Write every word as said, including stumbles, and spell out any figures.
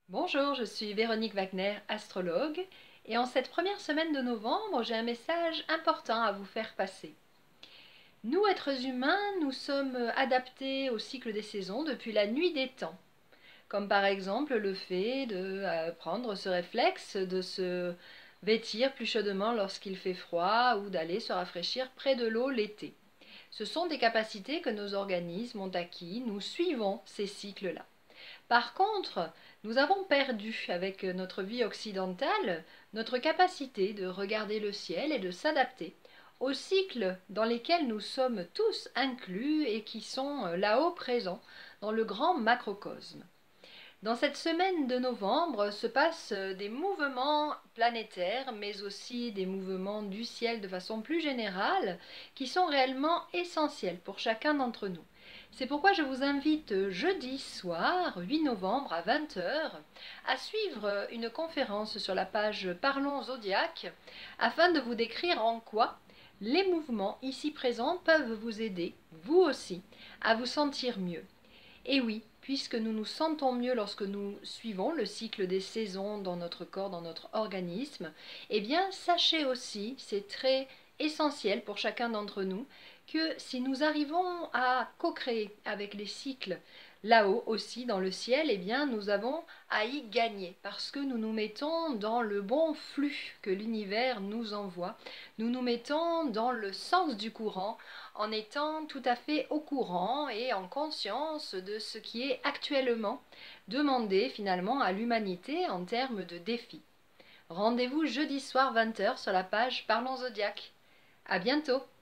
Bonjour, je suis Véronique Wagner, astrologue, et en cette première semaine de novembre, j'ai un message important à vous faire passer. Nous, êtres humains, nous sommes adaptés au cycle des saisons depuis la nuit des temps, comme par exemple le fait de euh, prendre ce réflexe de se vêtir plus chaudement lorsqu'il fait froid ou d'aller se rafraîchir près de l'eau l'été. Ce sont des capacités que nos organismes ont acquis, nous suivons ces cycles-là. Par contre, nous avons perdu avec notre vie occidentale notre capacité de regarder le ciel et de s'adapter aux cycles dans lesquels nous sommes tous inclus et qui sont là-haut présents dans le grand macrocosme. Dans cette semaine de novembre se passent des mouvements planétaires, mais aussi des mouvements du ciel de façon plus générale, qui sont réellement essentiels pour chacun d'entre nous. C'est pourquoi je vous invite jeudi soir, huit novembre à vingt heures, à suivre une conférence sur la page Parlons Zodiac, afin de vous décrire en quoi les mouvements ici présents peuvent vous aider, vous aussi, à vous sentir mieux. Et oui, puisque nous nous sentons mieux lorsque nous suivons le cycle des saisons dans notre corps, dans notre organisme, eh bien sachez aussi, c'est très essentiel pour chacun d'entre nous, que si nous arrivons à co-créer avec les cycles là-haut aussi dans le ciel, eh bien nous avons à y gagner parce que nous nous mettons dans le bon flux que l'univers nous envoie. Nous nous mettons dans le sens du courant en étant tout à fait au courant et en conscience de ce qui est actuellement demandé finalement à l'humanité en termes de défis. Rendez-vous jeudi soir vingt heures sur la page Parlons Zodiac. À bientôt!